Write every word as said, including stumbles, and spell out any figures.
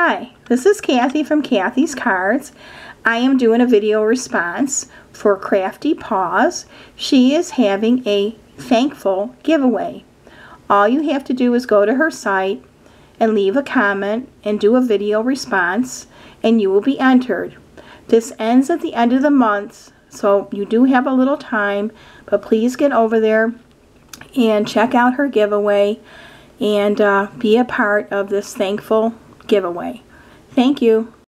Hi, this is Kathy from Kathy's Cards. I am doing a video response for Crafty Paws. She is having a thankful giveaway. All you have to do is go to her site and leave a comment and do a video response, and you will be entered. This ends at the end of the month, so you do have a little time, but please get over there and check out her giveaway and uh, be a part of this thankful giveaway. Thank you.